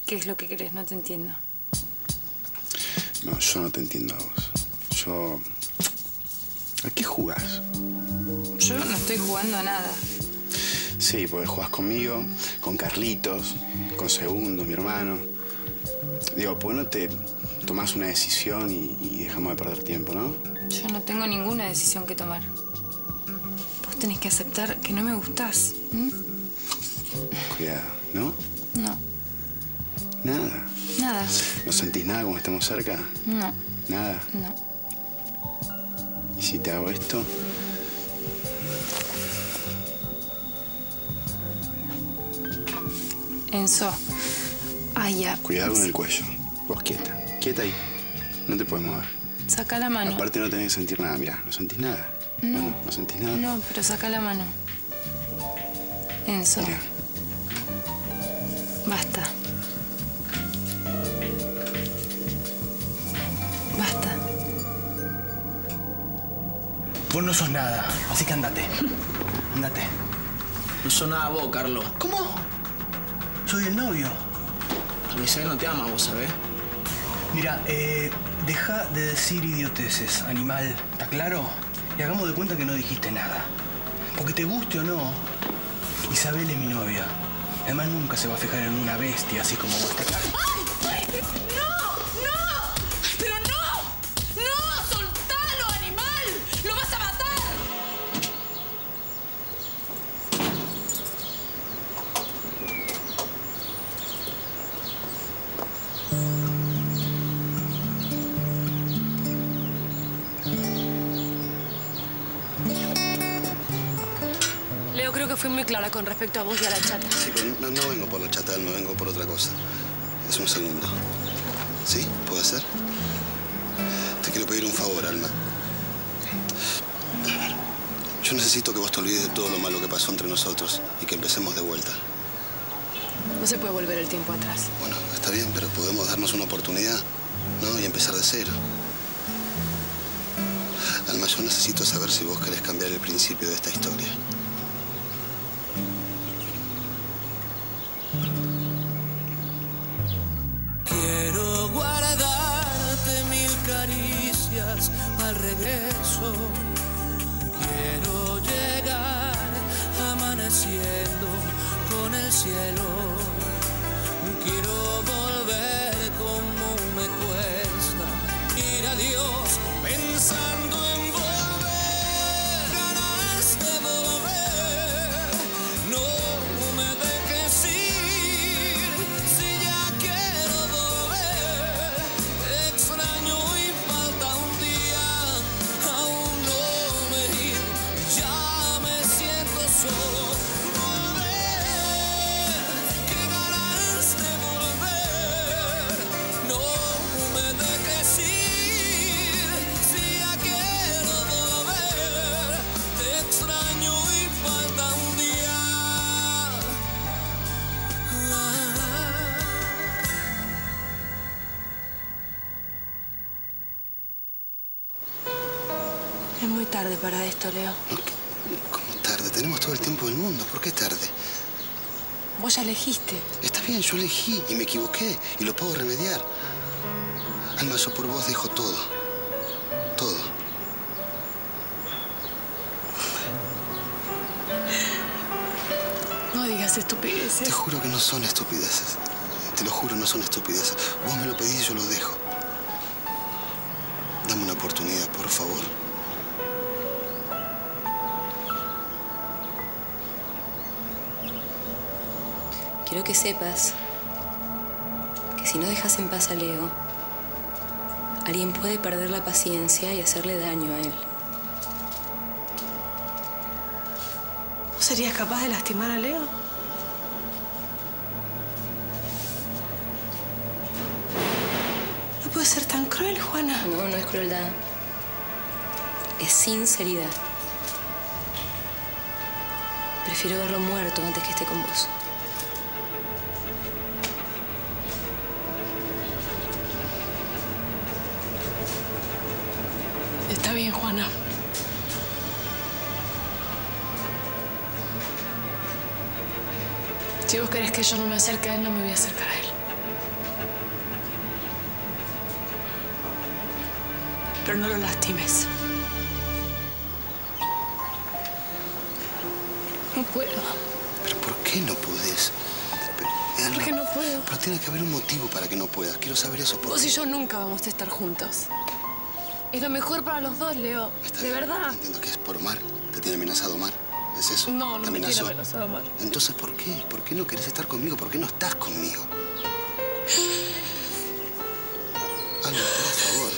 ¿Qué es lo que querés? No te entiendo. No, yo no te entiendo a vos. Yo... ¿A qué jugás? Yo no estoy jugando a nada. Sí, porque jugás conmigo, con Carlitos, con Segundo, mi hermano. Digo, ¿por qué no te tomás una decisión y dejamos de perder tiempo, no? Yo no tengo ninguna decisión que tomar. Vos tenés que aceptar que no me gustás. Cuidado, ¿no? No. Nada. Nada. ¿No sentís nada como estemos cerca? No. Nada. No. ¿Y si te hago esto? Enzo. Ay, ya. Cuidado con el cuello. Vos quieta. Quieta ahí. No te puedes mover. Saca la mano. Aparte no tenés que sentir nada. Mirá, ¿no sentís nada? No. ¿No sentís nada? No, pero saca la mano. Enzo. Mirá. Basta. Basta. Vos no sos nada, así que andate. Andate. No sos nada vos, Carlos. ¿Cómo? Soy el novio. Isabel no te ama, vos sabés. Mira, deja de decir idioteces, animal. ¿Está claro? Y hagamos de cuenta que no dijiste nada. Porque te guste o no, Isabel es mi novia. Además nunca se va a fijar en una bestia así como vos, ¿está claro? ¡Ay! ¡No! ¡No! ¡Pero no! ¡No! ¡Soltalo, animal! ¡Lo vas a matar! Leo, creo que fui muy clara con respecto a vos y a la chata. Sí, pero no vengo por la chata, no vengo por otra cosa. Es un segundo. ¿Sí? ¿Puede ser? Te quiero pedir un favor, Alma. A ver, yo necesito que vos te olvides de todo lo malo que pasó entre nosotros y que empecemos de vuelta. No se puede volver el tiempo atrás. Bueno, está bien, pero podemos darnos una oportunidad, ¿no? Y empezar de cero. Alma, yo necesito saber si vos querés cambiar el principio de esta historia. Quiero guardarte 1000 caricias al regreso. Quiero llegar amaneciendo con el cielo. Quiero volver como me cuesta ir a Dios pensando en volver. Ganas de volver. No me dejes ir. Si ya quiero volver, te extraño y falta un día. Aún no me he ido, ya me siento solo. Volver, qué ganas de volver. No me dejes ir. Si ya quiero volver, te extraño y falta un día. Es muy tarde para esto, Leo. ¿Cómo tarde? Tenemos todo el tiempo del mundo. ¿Por qué tarde? Vos ya elegiste. Está bien, yo elegí y me equivoqué y lo puedo remediar. Alma, yo por vos dejo todo. Todo. No digas estupideces. Te juro que no son estupideces. Te lo juro, no son estupideces. Vos me lo pedís y yo lo dejo. Dame una oportunidad, por favor. Quiero que sepas que si no dejas en paz a Leo, alguien puede perder la paciencia y hacerle daño a él. ¿Vos serías capaz de lastimar a Leo? No puede ser tan cruel, Juana. No, no es crueldad. Es sinceridad. Prefiero verlo muerto antes que esté con vos. Está bien, Juana. Si vos querés que yo no me acerque a él, no me voy a acercar a él. Pero no lo lastimes. No puedo. ¿Pero por qué no podés? Alma, ¿Por qué no puedo? Pero tiene que haber un motivo para que no puedas. Quiero saber eso. Vos y yo nunca vamos a estar juntos. Es lo mejor para los dos, Leo. De verdad. Entiendo que es por Omar. ¿Te tiene amenazado Omar? ¿Es eso? No, no ¿Te me tiene amenazó? amenazado Omar. Entonces, ¿por qué? ¿Por qué no querés estar conmigo? ¿Por qué no estás conmigo? Alma, por favor.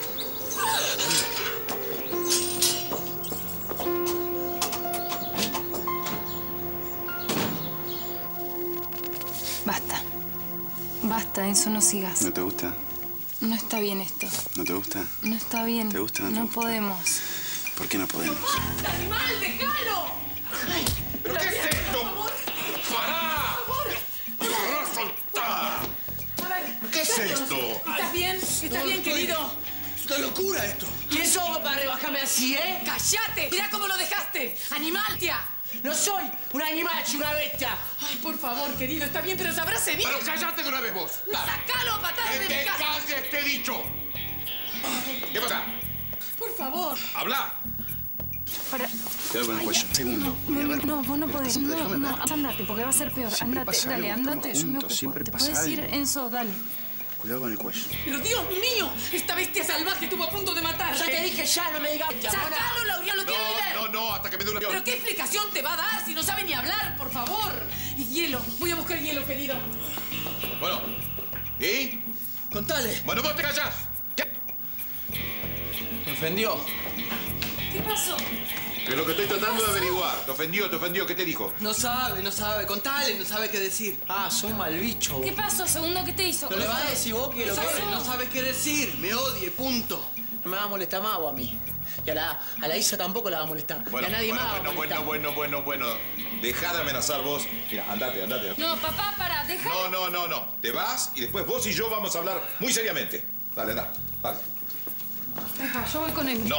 Basta. Basta, Enzo, no sigas. ¿No te gusta? No está bien esto. ¿No te gusta? No está bien. ¿Te gusta o no te No gusta? podemos. ¿Por qué no podemos? ¡Basta, animal! ¡Déjalo! ¿Pero qué es esto? ¡Pará! ¡Pará, soltá! A ver. ¿Qué es esto? ¿Estás bien? ¿Estás bien, querido? Es una locura esto. ¿Quién sos para rebajarme así, eh? ¡Cállate! ¡Mirá cómo lo dejaste! ¡Animal, tía! No soy un animal, soy una bestia. Ay, por favor, querido, está bien, pero sabrás bien. ¡Pero cállate de una vez vos! ¡Sacalo a patadas ¡Que de mi te casa! calles, te he dicho! ¿Qué pasa? Por favor. ¡Habla! Para. Cuidado con el cuello. Segundo. No, vos no podés. Déjame ver. No, andate, porque va a ser peor. Siempre Andate, pasa dale, algo, andate. estamos Yo me juntos, ocupo. siempre ¿Te pasa puedes ir, algo. Enzo? Dale. Cuidado con el cuello. Pero Dios mío, esta bestia salvaje estuvo a punto de matarte. Ya te dije, ya no me digas. ¡Sacalo, Lauriano, lo quiero ver! No, hasta que me dé una... ¿Pero qué explicación te va a dar si no sabe ni hablar, por favor? Y hielo, voy a buscar hielo, querido. Bueno, ¿y? Contale. Bueno, vos te callás. ¿Qué? Me ofendió. ¿Qué pasó? Es lo que estoy tratando de averiguar. Te ofendió, ¿qué te dijo? No sabe. Contale, no sabe qué decir. Ah, sos un mal bicho. ¿Qué pasó, segundo? ¿Qué te hizo? No le vas a decir vos que lo que no sabes qué decir. Me odie, punto. No me va a molestar más vos a mí. Y a la Isa tampoco la va a molestar. Y a nadie más va a molestar. Bueno. Dejá de amenazar vos. Mira, andate. No, papá, para, deja. No. Te vas y después vos y yo vamos a hablar muy seriamente. Dale, anda. Vale. Deja, yo voy con él. No.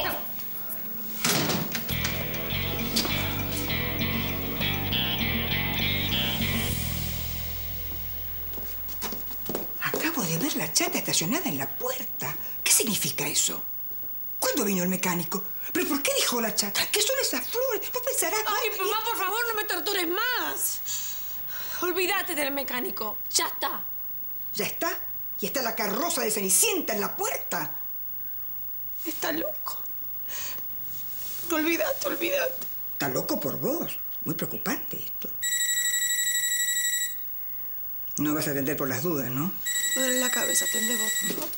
Acabo de ver la chata estacionada en la puerta. ¿Qué significa eso? ¿Cuándo vino el mecánico? ¿Pero por qué dijo la chata? ¿Qué son esas flores? ¿No pensarás mal? Ay, mamá, por favor, no me tortures más. Olvídate del mecánico. Ya está. ¿Ya está? ¿Y está la carroza de Cenicienta en la puerta? Está loco. Olvídate. Está loco por vos. Muy preocupante esto. No vas a atender por las dudas, ¿no? Me duele la cabeza, atende vos.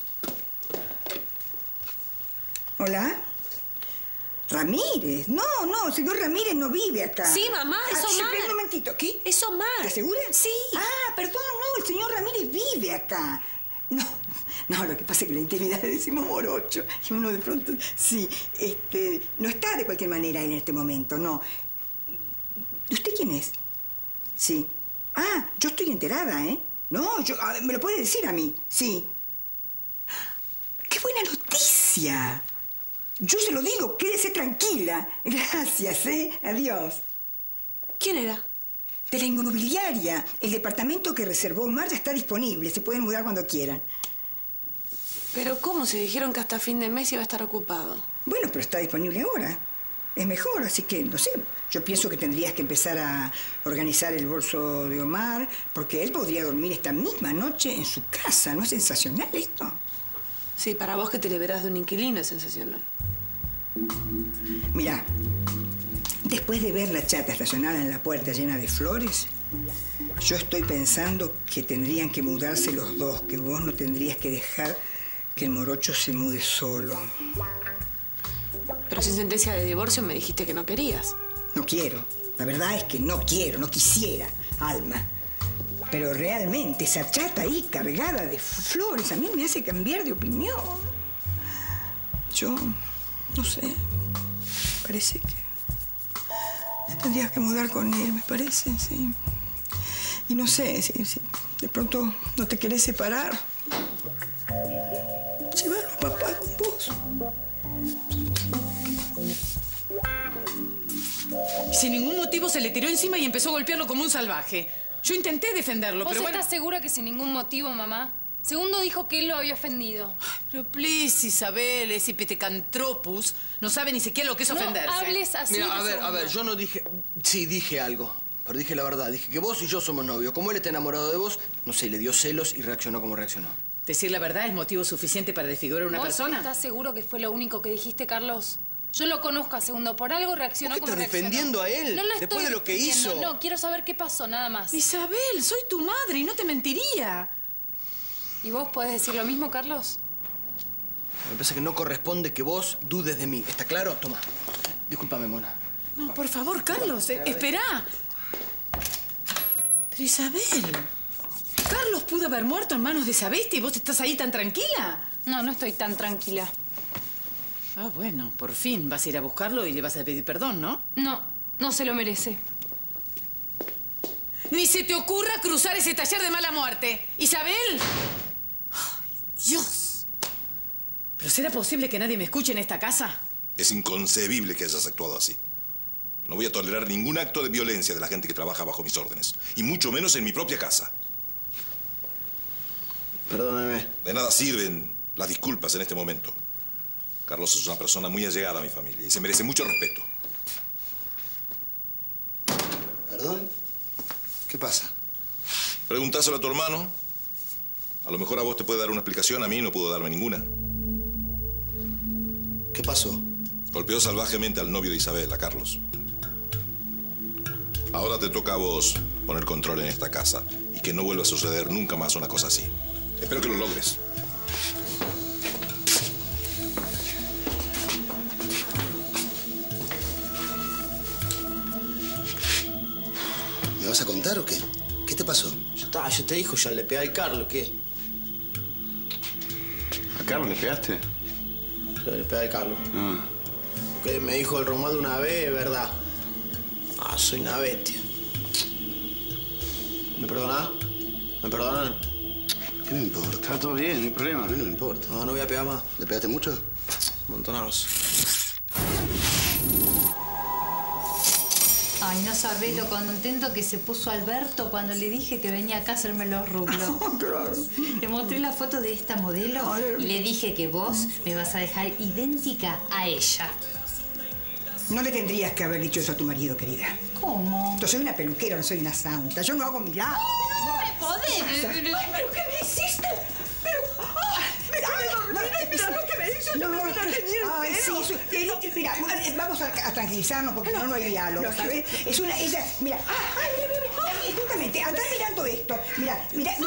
¿Hola? ¿Ramírez? No, señor Ramírez no vive acá. Sí, mamá, es Omar. Espera un momentito, ¿qué? Es Omar. ¿Estás segura? Sí. Ah, perdón, no, el señor Ramírez vive acá. No, lo que pasa es que la intimidad le decimos morocho. Y uno de pronto, sí, no está de cualquier manera en este momento, no. ¿Usted quién es? Sí. Ah, yo estoy enterada, ¿eh? No, me lo puede decir a mí, sí. ¡Qué buena noticia! Yo se lo digo, quédese tranquila. Gracias, ¿eh? Adiós. ¿Quién era? De la inmobiliaria. El departamento que reservó Omar ya está disponible. Se pueden mudar cuando quieran. ¿Pero cómo? Se dijeron que hasta fin de mes iba a estar ocupado. Bueno, pero está disponible ahora. Es mejor, así que, no sé. Yo pienso que tendrías que empezar a organizar el bolso de Omar, porque él podría dormir esta misma noche en su casa. ¿No es sensacional esto? Sí, para vos que te liberás de un inquilino es sensacional. Mirá, después de ver la chata estacionada en la puerta llena de flores, yo estoy pensando que tendrían que mudarse los dos, que vos no tendrías que dejar que el morocho se mude solo. Pero sin sentencia de divorcio me dijiste que no querías. No quiero. La verdad es que no quiero, no quisiera, Alma. Pero realmente esa chata ahí cargada de flores a mí me hace cambiar de opinión. Yo no sé. Parece que tendrías que mudar con él, me parece, sí. Y no sé, si de pronto no te querés separar. Llévalo a papá con vos. Sin ningún motivo se le tiró encima y empezó a golpearlo como un salvaje. Yo intenté defenderlo, ¿Vos pero bueno... estás segura que sin ningún motivo, mamá? Segundo dijo que él lo había ofendido. Pero please, Isabel, ese Petecantropus no sabe ni siquiera lo que es ofenderse. No hables así. Mira, a ver, yo no dije... Sí, dije algo. Pero dije la verdad. Dije que vos y yo somos novios. Como él está enamorado de vos, no sé, le dio celos y reaccionó como reaccionó. Decir la verdad es motivo suficiente para desfigurar a una persona. ¿Estás seguro que fue lo único que dijiste, Carlos? Yo lo conozco a Segundo. Por algo reaccionó como reaccionó. ¿Estás defendiendo a él? No lo estoy después de lo que hizo. No, quiero saber qué pasó, nada más. Isabel, soy tu madre y no te mentiría. ¿Y vos podés decir lo mismo, Carlos? Me parece que no corresponde que vos dudes de mí. ¿Está claro? Toma. Discúlpame, Mona. No, por favor, Carlos, espera. Pero Isabel, Carlos pudo haber muerto en manos de esa bestia y vos estás ahí tan tranquila. No, no estoy tan tranquila. Ah, bueno, por fin vas a ir a buscarlo y le vas a pedir perdón, ¿no? No, no se lo merece. Ni se te ocurra cruzar ese taller de mala muerte. ¿Isabel? ¡Ay, Dios! ¿Pero será posible que nadie me escuche en esta casa? Es inconcebible que hayas actuado así. No voy a tolerar ningún acto de violencia de la gente que trabaja bajo mis órdenes. Y mucho menos en mi propia casa. Perdóneme. De nada sirven las disculpas en este momento. Carlos es una persona muy allegada a mi familia y se merece mucho respeto. ¿Perdón? ¿Qué pasa? Preguntáselo a tu hermano. A lo mejor a vos te puede dar una explicación, a mí no pudo darme ninguna. ¿Qué pasó? Golpeó salvajemente al novio de Isabel, a Carlos. Ahora te toca a vos poner control en esta casa y que no vuelva a suceder nunca más una cosa así. Espero que lo logres. ¿Me vas a contar o qué? ¿Qué te pasó? Yo te dijo, ya le pegué al Carlos, ¿qué? ¿A Carlos le pegaste? Yo le pegué al Carlos. Ah. Lo que me dijo el Romualdo una vez es verdad. Ah, soy una bestia. ¿Me perdonás? ¿Me perdonan? ¿Qué me importa? Está todo bien, no hay problema. A mí no me importa. No, no voy a pegar más. ¿Le pegaste mucho? Montonados. Ay, no sabés lo contento que se puso Alberto cuando le dije que venía acá a hacerme los rublos. Claro. Le mostré la foto de esta modelo y le dije que vos me vas a dejar idéntica a ella. No le tendrías que haber dicho eso a tu marido, querida. ¿Cómo? Yo soy una peluquera, no soy una santa. Yo no hago milagros. No me podés. Ay, ¿pero qué me hiciste? Pero... Mira lo que me hizo. No, me vino a teñir el pelo. Sí, mira, vamos a tranquilizarnos porque no hay diálogo, ¿sabes? Es una... Ella, mira... Justamente, andá mirando esto. Mira,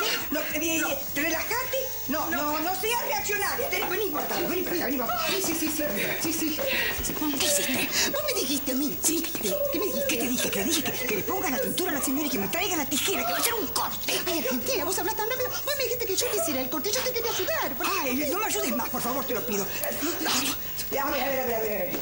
relájate. No seas reaccionaria. Vení para acá, vení para acá. Sí. ¿Qué hiciste? No me dijiste a mí. Sí, ¿qué me dijiste? ¿Qué te dije? Que le dije que le pongan la tintura a la señora y que me traigan la tijera, que va a hacer un corte. Ay, Argentina, vos hablas tan rápido. Vos me dijiste que yo quisiera el corte. Yo te quería ayudar. Ay, no me ayudes más, por favor, te lo pido. A ver.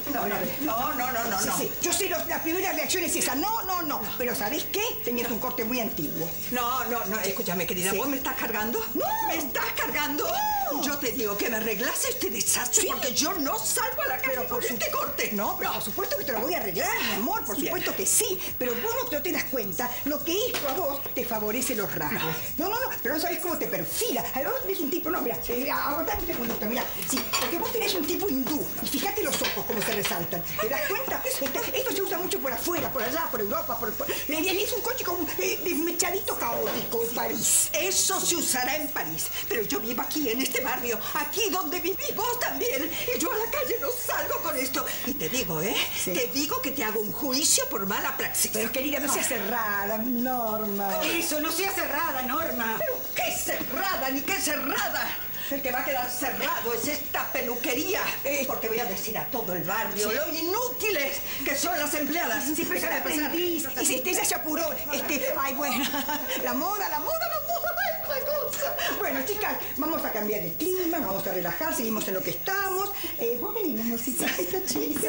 No. Sí. Yo sé, la primera reacción es esa. No. Pero ¿sabés qué? Tenías un corte muy antiguo. No. Escúchame, querida. Sí. ¿Vos me estás cargando? No. ¿Me estás cargando? No. Yo te digo que me arreglase este desastre porque yo no salgo a la calle con este corte. No, pero por supuesto que te lo voy a arreglar, mi amor. Por supuesto que sí. Pero vos no te das cuenta. Lo que esto a vos te favorece los rasgos. No. Pero no sabés cómo te perfila. Además vos tenés un tipo... No, mira, aguantame un segundito, mira. Sí, porque vos tenés un tipo hindú. Y fíjate los ojos cómo se resaltan. ¿Te das cuenta? Esto se usa mucho por afuera, por allá, por Europa, es un coche como desmechadito caótico en París. Eso se usará en París. Pero yo vivo aquí, en este barrio. Aquí donde vivís vos también. Y yo a la calle no salgo con esto. Y te digo, Sí. Te digo que te hago un juicio por mala praxis. Pero querida, no seas cerrada, Norma. Eso, no seas cerrada, Norma. ¿Pero qué cerrada, ni qué cerrada? El que va a quedar cerrado es esta peluquería. Porque voy a decir a todo el barrio lo inútiles que son las empleadas. Sí, pero Déjame pasar. Y si ella se apuró, ay, bueno, la moda, ay, cosa. Bueno, chicas, vamos a cambiar el clima, nos vamos a relajar, seguimos en lo que estamos. Vos venís, amorcita. Esta chica.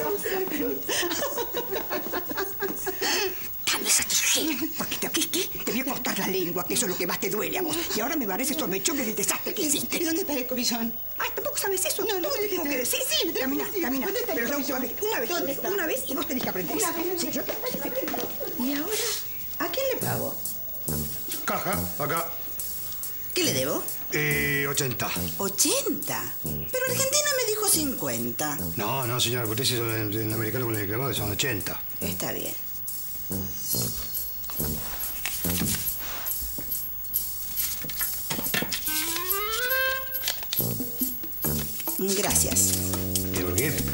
Dame esa tijera, porque te voy a cortar la lengua, que eso es lo que más te duele a vos. Y ahora me barres esos mechones del desastre que hiciste. ¿Y dónde está el cobillón? Ay, ¿tampoco sabes eso? No, te tengo que decir. Sí, camina. ¿Dónde está el Pero la última cobillón? vez, una vez y vos tenés que aprender. Una vez. Sí, yo te... ¿Y ahora? ¿A quién le pago? Caja, acá. ¿Qué le debo? 80. ¿80? Pero Argentina me dijo 50. No, señora, porque ese es el americano con el que va, son 80. Está bien. Gracias. ¿Y por qué?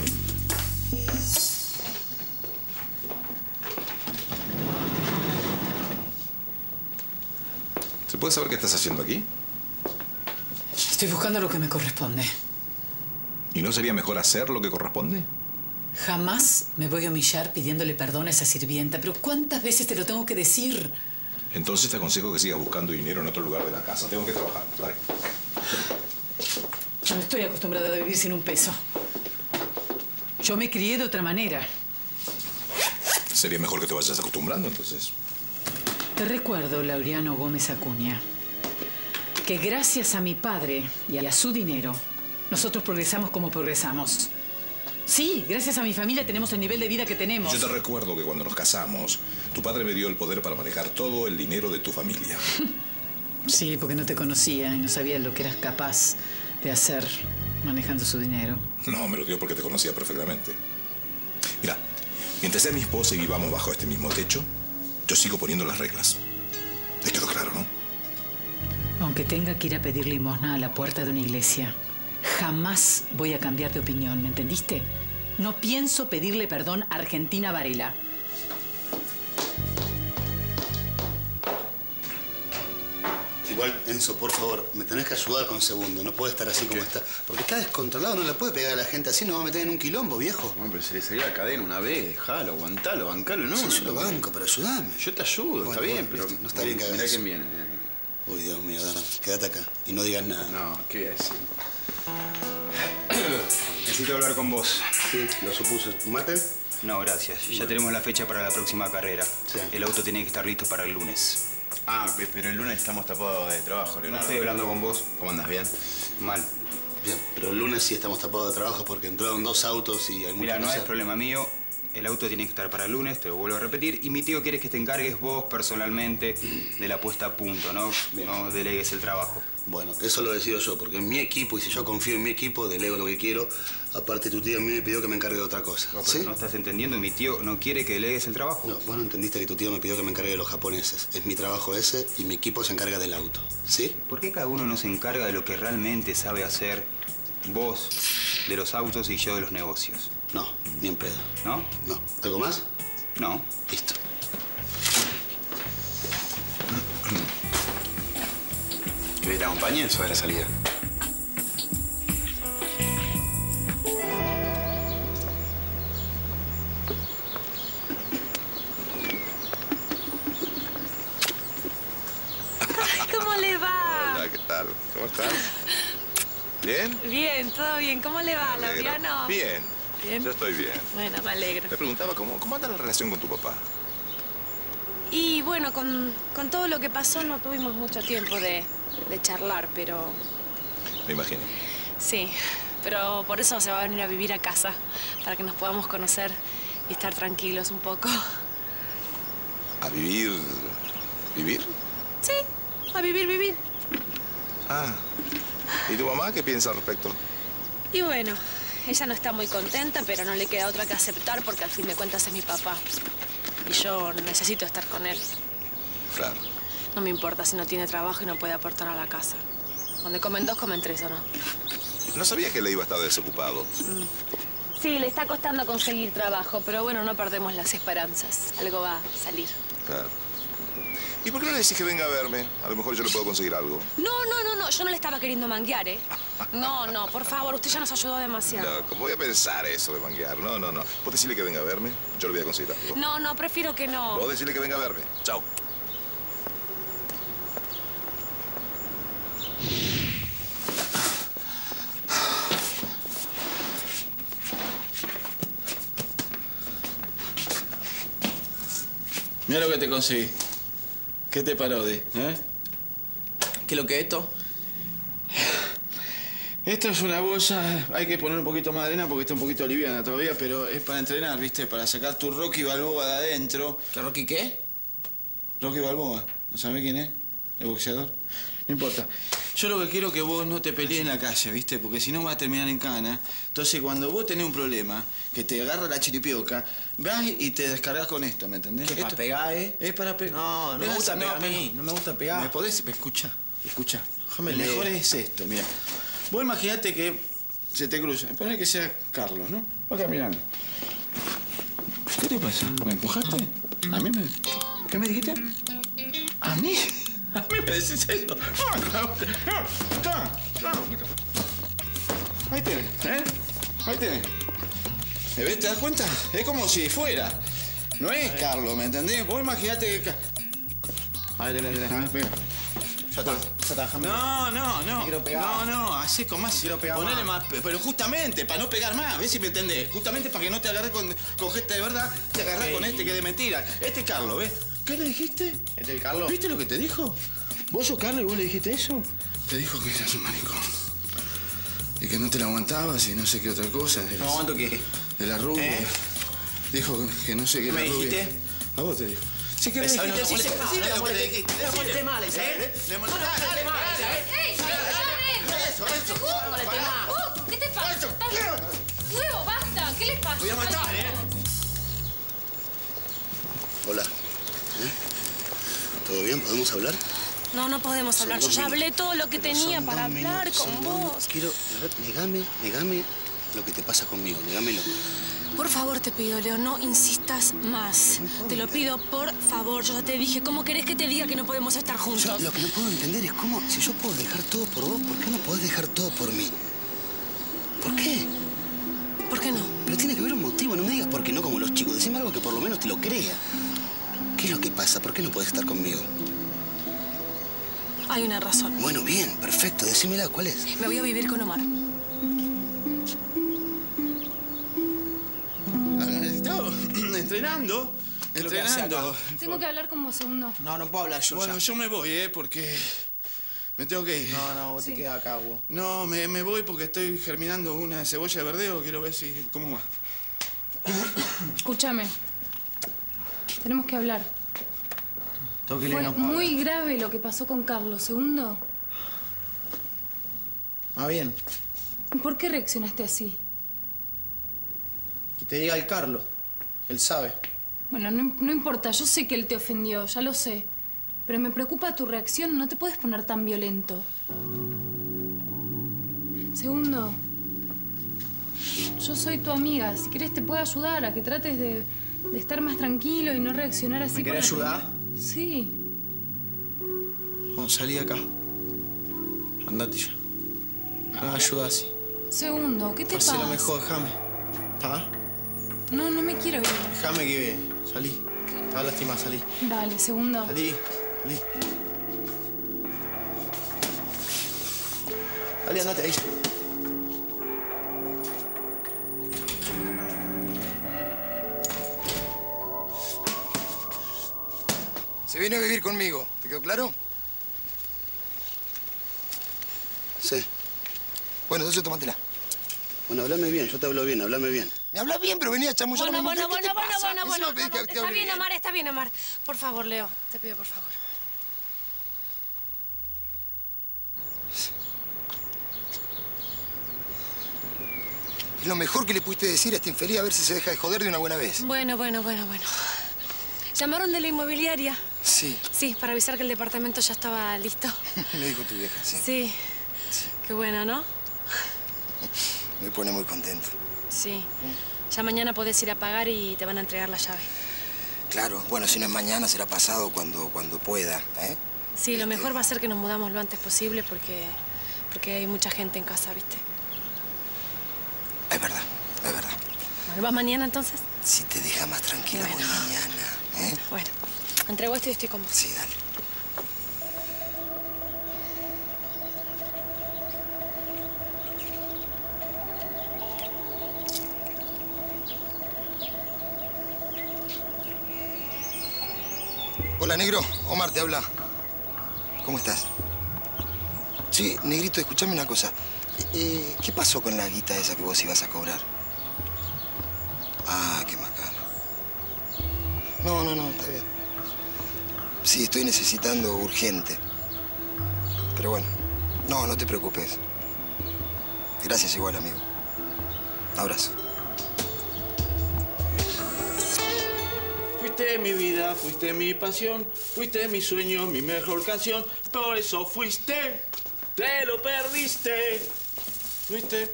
¿Se puede saber qué estás haciendo aquí? Estoy buscando lo que me corresponde. ¿Y no sería mejor hacer lo que corresponde? Jamás me voy a humillar pidiéndole perdón a esa sirvienta, pero ¿cuántas veces te lo tengo que decir? Entonces te aconsejo que sigas buscando dinero en otro lugar de la casa. Tengo que trabajar. Dale. Yo no estoy acostumbrada a vivir sin un peso. Yo me crié de otra manera. Sería mejor que te vayas acostumbrando, entonces. Te recuerdo, Laureano Gómez Acuña, que gracias a mi padre y a su dinero, nosotros progresamos como progresamos. Sí, gracias a mi familia tenemos el nivel de vida que tenemos. Yo te recuerdo que cuando nos casamos, tu padre me dio el poder para manejar todo el dinero de tu familia. Sí, porque no te conocía y no sabía lo que eras capaz de hacer manejando su dinero. No, me lo dio porque te conocía perfectamente. Mira, mientras sea mi esposa y vivamos bajo este mismo techo, yo sigo poniendo las reglas. ¿Te quedó claro, no? Aunque tenga que ir a pedir limosna a la puerta de una iglesia, jamás voy a cambiar de opinión, ¿me entendiste? No pienso pedirle perdón a Argentina Varela. Igual, Enzo, por favor, me tenés que ayudar con Segundo. No puede estar así como está. Porque está descontrolado, no le puede pegar a la gente así, nos va a meter en un quilombo, viejo. Bueno, pero se le salió la cadena una vez, dejalo, aguantalo, bancalo, ¿no? Sí, yo lo banco, pero ayúdame. Yo te ayudo, Bueno, está bien, bueno, pero... no está bien que hagas Mirá eso. quién viene. Uy, Dios mío, Dana, quédate acá y no digas nada. No, ¿qué voy a decir? Necesito hablar con vos. Sí, lo supuse. ¿Mate? No, gracias. Ya tenemos la fecha para la próxima carrera. Sí. El auto tiene que estar listo para el lunes. Ah, pero el lunes estamos tapados de trabajo, No Leonardo. estoy hablando con vos. ¿Cómo andas? ¿Bien? Mal. Bien, pero el lunes sí estamos tapados de trabajo porque entraron 2 autos y hay mucho Mira, que no es hacer. problema mío. El auto tiene que estar para el lunes, te lo vuelvo a repetir. Y mi tío quiere que te encargues vos personalmente de la puesta a punto, ¿no? Bien. No delegues el trabajo. Bueno, eso lo decido yo, porque en mi equipo, y si yo confío en mi equipo, delego lo que quiero. Aparte, tu tío a mí me pidió que me encargue de otra cosa. No, ¿Sí? no estás entendiendo, mi tío no quiere que delegues el trabajo. No, vos no entendiste que tu tío me pidió que me encargue de los japoneses. Es mi trabajo ese y mi equipo se encarga del auto. ¿Sí? ¿Por qué cada uno no se encarga de lo que realmente sabe hacer? Vos de los autos y yo de los negocios. No, ni en pedo. ¿No? No. ¿Algo más? No. Listo. ¿Querés que te acompañe o de la salida? ¿Cómo le va? Hola, ¿qué tal? ¿Cómo estás? ¿Bien? Bien, todo bien. ¿Cómo le va, Me alegro. Laureano? Bien. Bien. Yo estoy bien. Bueno, me alegro. Me preguntaba cómo anda la relación con tu papá. Y bueno, con todo lo que pasó no tuvimos mucho tiempo de charlar, pero Me imagino. sí. Pero por eso se va a venir a vivir a casa, para que nos podamos conocer y estar tranquilos un poco. ¿A vivir? ¿Vivir? Sí, a vivir. Ah. ¿Y tu mamá qué piensa al respecto? Y bueno, ella no está muy contenta, pero no le queda otra que aceptar porque al fin de cuentas es mi papá. Y yo necesito estar con él. Claro. No me importa si no tiene trabajo y no puede aportar a la casa. Donde comen 2, comen 3, ¿o no? No sabía que le iba a estar desocupado. Sí, le está costando conseguir trabajo, pero bueno, no perdemos las esperanzas. Algo va a salir. Claro. ¿Y por qué no le decís que venga a verme? A lo mejor yo le puedo conseguir algo. No, yo no le estaba queriendo manguear, ¿eh? No, por favor, usted ya nos ayudó demasiado. No, ¿cómo voy a pensar eso de manguear? No. Vos decirle que venga a verme, yo le voy a conseguir algo. No, prefiero que no. Vos decirle que venga a verme. Chao. Mira lo que te conseguí. ¿Qué te parodi? ¿Qué es lo que es esto? Esto es una bolsa, hay que poner un poquito más de arena porque está un poquito liviana todavía, pero es para entrenar, ¿viste? Para sacar tu Rocky Balboa de adentro. ¿Qué Rocky qué? Rocky Balboa. ¿No sabés quién es? ¿El boxeador? No importa. Yo lo que quiero es que vos no te pelees en la calle, ¿viste? Porque si no vas a terminar en cana. Entonces, cuando vos tenés un problema, que te agarra la chiripioca, vas y te descargas con esto, ¿me entendés? ¿Qué, para pegar, Es para pegar. No, no me gusta pegar a mí. No me gusta pegar. ¿Me podés? Escucha. Déjame Lo mejor leer. es esto, mira. Vos imaginate que se te cruza. Poné que sea Carlos, ¿no? Va caminando. ¿Qué te pasa? ¿Me empujaste? ¿A mí me...? ¿Qué me dijiste? ¿A mí? ¿A mí me decís eso? Ahí tenés, ¿eh? Ahí tenés. ¿Ves? ¿Te das cuenta? Es como si fuera. No es Carlos, ¿me entendés? Vos imaginate que... Ahí tenés. Pega. Ya está, déjame. No. Quiero pegar. No, así con más. Quiero pegar Ponele más. Pero justamente, para no pegar más, ¿ves si me entendés? Justamente para que no te agarres con gente de verdad, te agarrás con este que es de mentira. Este es Carlos, ¿ves? ¿Qué le dijiste? ¿Este es Carlos? ¿Viste lo que te dijo? ¿Vos sos Carlos y vos le dijiste eso? Te dijo que eras un maricón. Y que no te la aguantabas y no sé qué otra cosa. ¿No aguanto qué? De la rubia. Dijo que no sé qué ¿Me la rubia. dijiste? A vos te dijo. Si querés, No decile la lo que le dijiste. No la molesté mal, esa, ¿eh? Le molesté mal. ¡Ey! Eso. ¿Qué te pasa? ¡Huevo, basta! ¿Qué les pasa? Voy a matar, ¿eh? Hola. ¿Todo bien? ¿Podemos hablar? No podemos hablar. Yo ya hablé todo lo que tenía para hablar con vos. Quiero... A ver, negame lo que te pasa conmigo. Negámelo. Por favor, te pido, Leo, no insistas más. Te lo pido, por favor. Yo ya te dije, ¿cómo querés que te diga que no podemos estar juntos? Yo lo que no puedo entender es cómo, si yo puedo dejar todo por vos, ¿por qué no podés dejar todo por mí? ¿Por qué? ¿Por qué no? Pero tiene que haber un motivo. No me digas por qué no como los chicos. Decime algo que por lo menos te lo crea. ¿Qué es lo que pasa? ¿Por qué no podés estar conmigo? Hay una razón. Bueno, bien, perfecto. Decímela, ¿cuál es? Me voy a vivir con Omar. Estaba entrenando. Tengo que hablar con vos, segundo. No puedo hablar yo Bueno, ya. yo me voy, porque me tengo que ir. No, vos te quedas acá, vos. No, me voy porque estoy germinando una cebolla de verdeo. Quiero ver cómo va. Escúchame. Tenemos que hablar. Tengo que Fue no puedo muy grave lo que pasó con Carlos, segundo. hablar. Bien. ¿Por qué reaccionaste así? Que te diga el Carlos. Él sabe. Bueno, no importa. Yo sé que él te ofendió, ya lo sé. Pero me preocupa tu reacción. No te puedes poner tan violento. Segundo, yo soy tu amiga. Si querés te puedo ayudar a que trates de estar más tranquilo y no reaccionar así. ¿Me querés ayudar? Sí. Bueno, salí de acá. Andate ya. No me ayudas así. Segundo, ¿qué te pasa? Hacé lo mejor, déjame. ¿Está? No me quiero ir. Déjame que salí. Estaba lastimada, salí. Dale, segundo. Salí. Dale, andate ahí. Se viene a vivir conmigo. ¿Te quedó claro? Sí. Bueno, entonces tómatela. Bueno, hablame bien. Yo te hablo bien. Hablame bien. Me hablas bien, pero venía a chamullar a mi mujer. ¿Qué te pasa? Encima pedí que te Está hable bien, Omar, está bien, Omar. Por favor, Leo, te pido por favor. Es lo mejor que le pudiste decir a este infeliz, a ver si se deja de joder de una buena vez. Bueno. ¿Llamaron de la inmobiliaria? Sí. Sí, para avisar que el departamento ya estaba listo. Me dijo tu vieja, sí. Sí. Qué bueno, ¿no? Me pone muy contento. Sí. Ya mañana podés ir a pagar y te van a entregar la llave. Claro, bueno, si no es mañana, será pasado cuando pueda, ¿eh? Sí, lo mejor va a ser que nos mudamos lo antes posible porque hay mucha gente en casa, ¿viste? Es verdad. Bueno, ¿vas mañana entonces? Si te deja más tranquila, voy mañana, ¿eh? Bueno, entrego esto y estoy con vos. Sí, dale. Hola, negro. Omar te habla. ¿Cómo estás? Sí, negrito, escuchame una cosa. ¿Qué pasó con la guita esa que vos ibas a cobrar? Ah, qué macano. No, está bien. Sí, estoy necesitando urgente. Pero bueno, No, no te preocupes. Gracias igual, amigo. Abrazo. Fuiste mi vida, fuiste mi pasión, fuiste mi sueño, mi mejor canción. Por eso fuiste, te lo perdiste. Fuiste.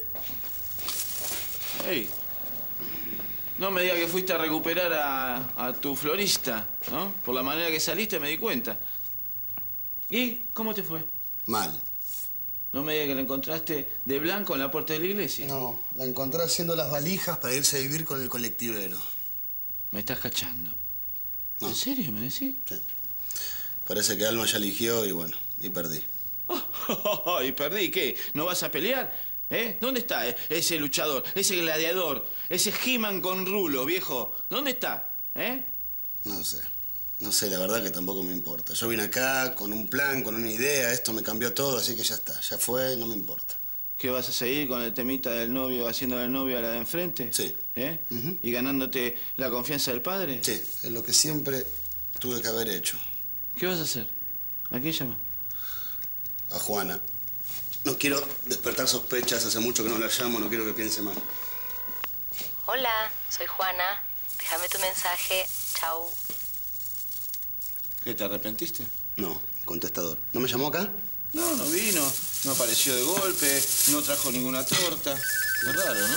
Ey, no me digas que fuiste a recuperar a tu florista, ¿no? Por la manera que saliste me di cuenta. ¿Y cómo te fue? Mal. No me digas que la encontraste de blanco en la puerta de la iglesia. No, la encontré haciendo las valijas para irse a vivir con el colectivero. Me estás cachando. No. ¿En serio me decís? Sí. Parece que Alma ya eligió y bueno, y perdí. ¿Y perdí? ¿Qué? ¿No vas a pelear? ¿Eh? ¿Dónde está ese luchador, ese gladiador, ese He-Man con rulo, viejo? ¿Dónde está? ¿Eh? No sé. No sé, la verdad que tampoco me importa. Yo vine acá con un plan, con una idea, esto me cambió todo, así que ya está. Ya fue, no me importa. ¿Qué vas a seguir con el temita del novio, haciendo del novio a la de enfrente? Sí. ¿Eh? ¿Y ganándote la confianza del padre? Sí, es lo que siempre tuve que haber hecho. ¿Qué vas a hacer? ¿A quién llamas? A Juana. No quiero despertar sospechas, hace mucho que no la llamo, no quiero que piense mal. Hola, soy Juana. Déjame tu mensaje. Chau. ¿Qué, te arrepentiste? No, contestador. ¿No me llamó acá? No, no vino, no apareció de golpe, no trajo ninguna torta. Es raro, ¿no?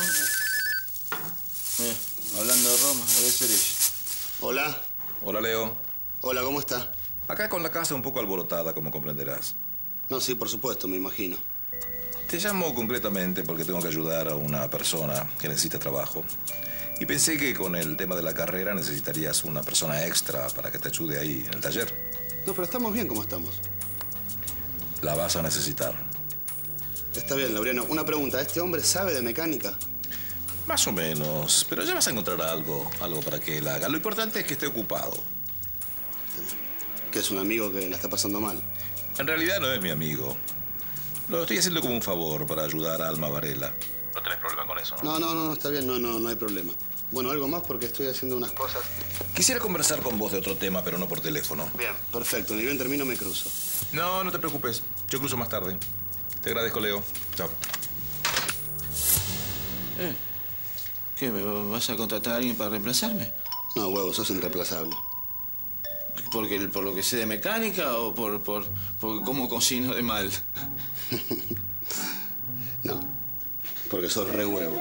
Hablando de Roma, debe ser ella. Hola. Hola, Leo. Hola, ¿cómo está? Acá con la casa un poco alborotada, como comprenderás. No, sí, por supuesto, me imagino. Te llamo concretamente porque tengo que ayudar a una persona que necesita trabajo. Y pensé que con el tema de la carrera necesitarías una persona extra para que te ayude ahí en el taller. No, pero estamos bien como estamos. La vas a necesitar. Está bien, Laureano. Una pregunta, ¿este hombre sabe de mecánica? Más o menos, pero ya vas a encontrar algo para que él haga. Lo importante es que esté ocupado. Que es un amigo que la está pasando mal. En realidad no es mi amigo. Lo estoy haciendo como un favor para ayudar a Alma Varela. No tenés problema con eso, ¿no? No, está bien, no hay problema. Bueno, algo más porque estoy haciendo unas cosas. Quisiera conversar con vos de otro tema, pero no por teléfono. Bien, perfecto. Ni bien termino, me cruzo. No, no te preocupes. Yo cruzo más tarde. Te agradezco, Leo. Chao. ¿Qué, me vas a contratar a alguien para reemplazarme? No, huevo, sos irreemplazable. ¿Por lo que sé de mecánica o por cómo cocino de mal? No, porque sos re huevo.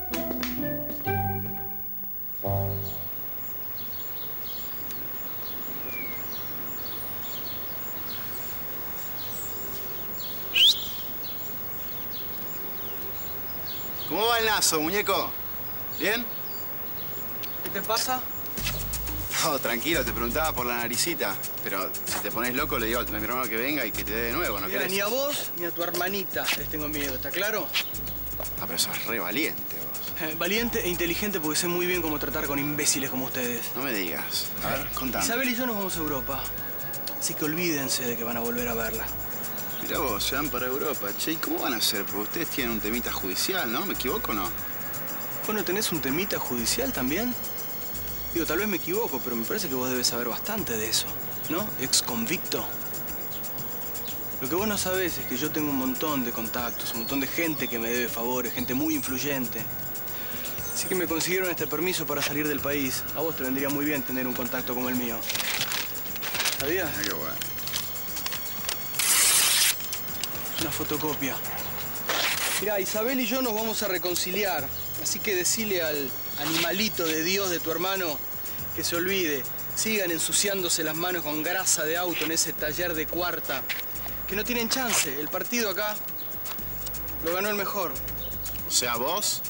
¿Cómo va el nazo, muñeco? ¿Bien? ¿Qué te pasa? No, tranquilo, te preguntaba por la naricita. Pero si te pones loco, le digo a mi hermano que venga y que te dé de nuevo, ¿no Mira, querés? ni a vos ni a tu hermanita les tengo miedo, ¿está claro? Ah, pero sos re valiente vos. Valiente e inteligente porque sé muy bien cómo tratar con imbéciles como ustedes. No me digas. A ver, contame. Isabel y yo nos vamos a Europa. Así que olvídense de que van a volver a verla. Mirá vos, se van para Europa. Che, ¿y cómo van a hacer? Porque ustedes tienen un temita judicial, ¿no? ¿Me equivoco o no? Bueno, ¿tenés un temita judicial también? Digo, tal vez me equivoco, pero me parece que vos debes saber bastante de eso, ¿no? Ex convicto. Lo que vos no sabés es que yo tengo un montón de contactos, un montón de gente que me debe favores, gente muy influyente. Así que me consiguieron este permiso para salir del país. A vos te vendría muy bien tener un contacto como el mío. ¿Sabías? Qué bueno. Es una fotocopia. Mirá, Isabel y yo nos vamos a reconciliar. Así que decile al animalito de Dios de tu hermano que se olvide. Sigan ensuciándose las manos con grasa de auto en ese taller de cuarta. Que no tienen chance. El partido acá lo ganó el mejor. O sea, vos...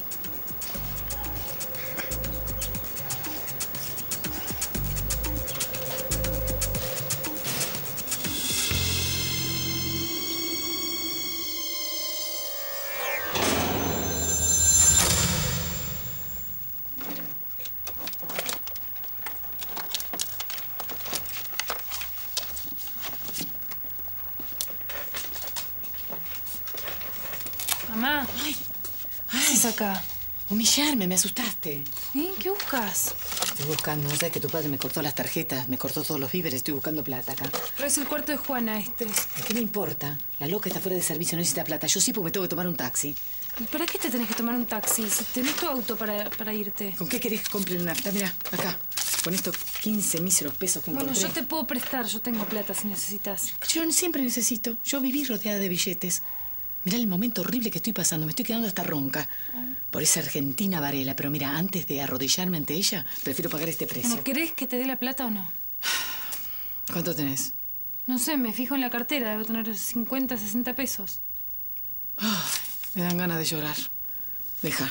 Mamá. Ay. ¿Qué haces acá? Humillarme, me asustaste. ¿Sí? ¿Qué buscas? Estoy buscando, ¿no sabes que tu padre me cortó las tarjetas? Me cortó todos los víveres, estoy buscando plata acá. Pero es el cuarto de Juana este. ¿Qué me importa? La loca está fuera de servicio, no necesita plata. Yo sí porque me tengo que tomar un taxi. ¿Y para qué te tenés que tomar un taxi si tenés tu auto para irte? ¿Con qué querés que compre una nafta? Mira, acá. Con estos 15 míseros pesos que encontré. Bueno, yo te puedo prestar, yo tengo plata si necesitas. Yo siempre necesito. Yo viví rodeada de billetes. Mirá el momento horrible que estoy pasando. Me estoy quedando hasta ronca. Por esa Argentina Varela. Pero mira, antes de arrodillarme ante ella, prefiero pagar este precio. Bueno, ¿querés que te dé la plata o no? ¿Cuánto tenés? No sé, me fijo en la cartera. Debo tener 50, 60 pesos. Ay, me dan ganas de llorar. Deja.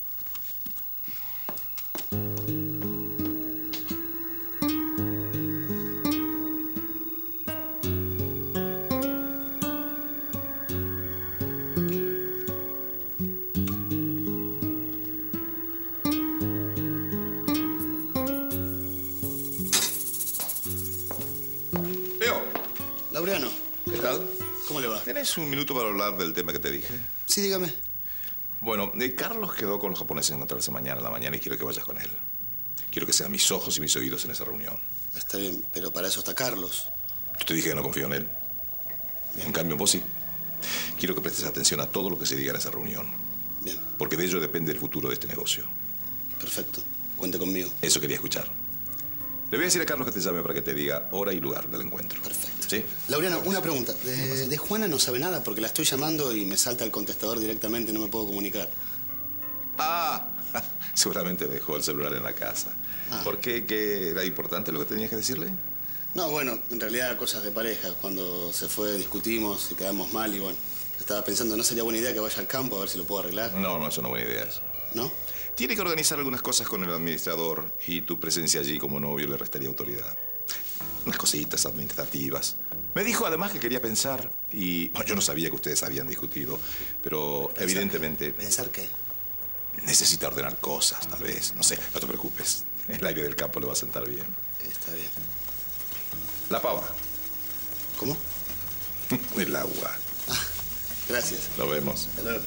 Laureano. ¿Qué tal? ¿Cómo le va? ¿Tenés un minuto para hablar del tema que te dije? Sí, dígame. Bueno, Carlos quedó con los japoneses en encontrarse mañana en la mañana y quiero que vayas con él. Quiero que sean mis ojos y mis oídos en esa reunión. Está bien, pero para eso está Carlos. Yo te dije que no confío en él. Bien. En cambio, vos sí. Quiero que prestes atención a todo lo que se diga en esa reunión. Bien. Porque de ello depende el futuro de este negocio. Perfecto. Cuente conmigo. Eso quería escuchar. Le voy a decir a Carlos que te llame para que te diga hora y lugar del encuentro. Perfecto. ¿Sí? Laureano, una pregunta. De Juana no sabe nada porque la estoy llamando y me salta el contestador directamente, no me puedo comunicar. Ah, seguramente dejó el celular en la casa. ¿Por qué? ¿Qué era importante lo que tenías que decirle? No, bueno, en realidad cosas de pareja. Cuando se fue discutimos y quedamos mal y bueno, estaba pensando, ¿no sería buena idea que vaya al campo a ver si lo puedo arreglar? No, no es una buena idea eso. ¿No? Tiene que organizar algunas cosas con el administrador y tu presencia allí como novio le restaría autoridad. Unas cositas administrativas. Me dijo además que quería pensar y... Bueno, yo no sabía que ustedes habían discutido, pero evidentemente... ¿Pensar qué? Necesita ordenar cosas, tal vez. No sé, no te preocupes. El aire del campo le va a sentar bien. Está bien. La pava. ¿Cómo? El agua. Ah, gracias. Nos vemos. Hasta luego.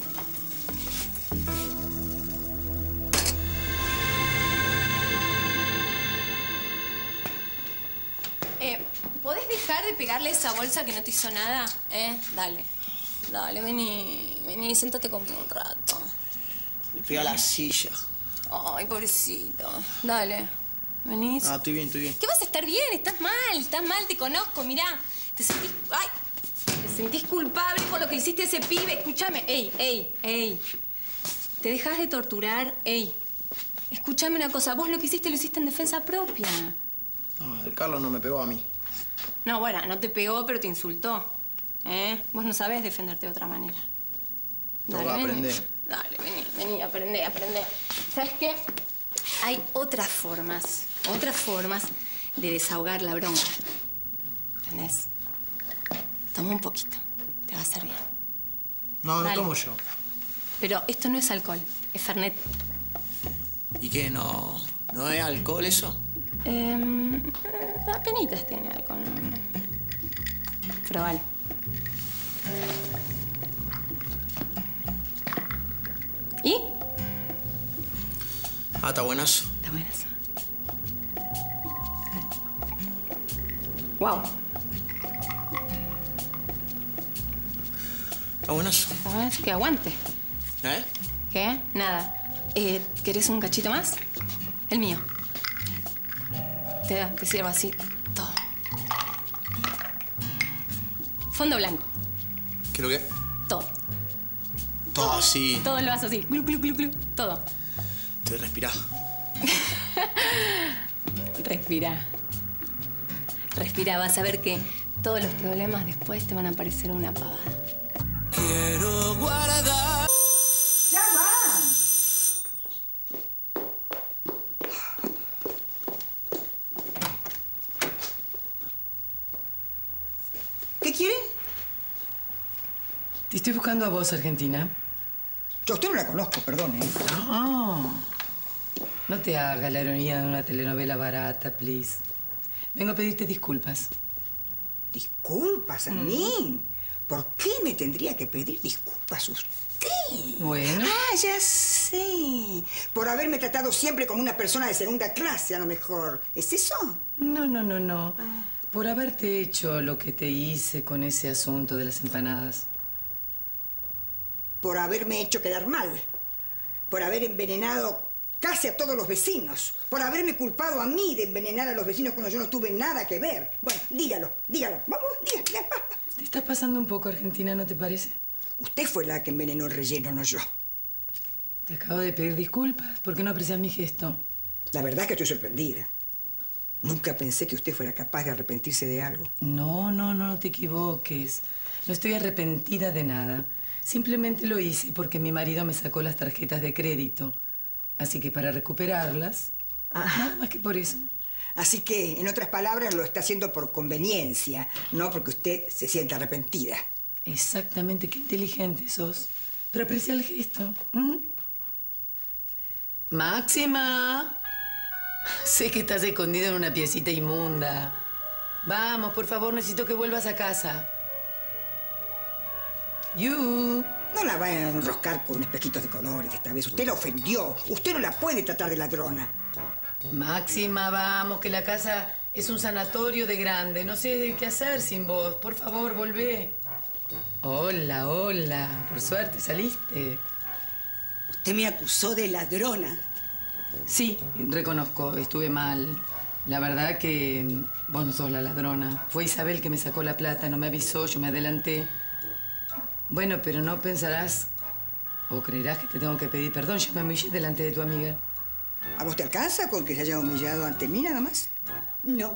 ¿Podés dejar de pegarle esa bolsa que no te hizo nada? Dale. Dale, vení, sentate conmigo un rato. Me pega la silla. Ay, pobrecito. Dale. ¿Venís? Ah, estoy bien, estoy bien. ¿Qué vas a estar bien? Estás mal, te conozco, mirá. Te sentís culpable por lo que le hiciste a ese pibe. Escúchame. Ey. Te dejas de torturar. Ey. Escúchame una cosa. Vos lo que hiciste lo hiciste en defensa propia. No, el Carlos no me pegó a mí. No, bueno, no te pegó, pero te insultó. Vos no sabés defenderte de otra manera. Tengo que aprender. Dale, vení, aprende. ¿Sabes qué? Hay otras formas de desahogar la bronca. ¿Entendés? Toma un poquito, te va a hacer bien. No, no tomo yo. Pero esto no es alcohol, es Fernet. ¿Y qué? ¿No es alcohol eso? Apenitas tiene alcohol. Probalo. ¿Y? Ah, está buenazo. Está buenazo. Wow. Está buenazo. Que aguante. ¿Eh? ¿Qué? Nada. ¿Querés un cachito más? El mío. Te sirvo así todo. Fondo blanco. ¿Qué lo que? Todo. Todo así. Todo lo vas así. Glu, glu, glu, glu. Todo. Te respirás. Respira, vas a ver que todos los problemas después te van a parecer una pavada. Quiero guardar. ¡Ya va! ¿Qué quieren? Te estoy buscando a vos, Argentina. Yo a usted no la conozco, perdón, No te hagas la ironía de una telenovela barata, please. Vengo a pedirte disculpas. ¿Disculpas a mí? ¿Por qué me tendría que pedir disculpas usted? Bueno. Ah, ya sé. Por haberme tratado siempre como una persona de segunda clase, a lo mejor. ¿Es eso? No. Por haberte hecho lo que te hice con ese asunto de las empanadas. Por haberme hecho quedar mal. Por haber envenenado casi a todos los vecinos. Por haberme culpado a mí de envenenar a los vecinos cuando yo no tuve nada que ver. Bueno, dígalo. Vamos, dígalo. Te está pasando un poco, Argentina, ¿no te parece? Usted fue la que envenenó el relleno, no yo. Te acabo de pedir disculpas. ¿Por qué no aprecias mi gesto? La verdad es que estoy sorprendida. Nunca pensé que usted fuera capaz de arrepentirse de algo. No te equivoques. No estoy arrepentida de nada. Simplemente lo hice porque mi marido me sacó las tarjetas de crédito. Así que para recuperarlas, nada más que por eso. Así que, en otras palabras, lo está haciendo por conveniencia, no porque usted se sienta arrepentida. Exactamente, qué inteligente sos. Pero aprecia el gesto. Máxima. Sé que estás escondida en una piecita inmunda. Vamos, por favor, necesito que vuelvas a casa. No la vayan a enroscar con espejitos de colores esta vez. Usted la ofendió. Usted no la puede tratar de ladrona. Máxima, vamos, que la casa es un sanatorio de grande. No sé qué hacer sin vos. Por favor, volvé. Hola. Por suerte saliste. Usted me acusó de ladrona. Sí, reconozco, estuve mal. La verdad que vos no sos la ladrona. Fue Isabel que me sacó la plata, no me avisó, yo me adelanté. Bueno, pero no pensarás o creerás que te tengo que pedir perdón. Yo me humillé delante de tu amiga. ¿A vos te alcanza con que se haya humillado ante mí nada más? No.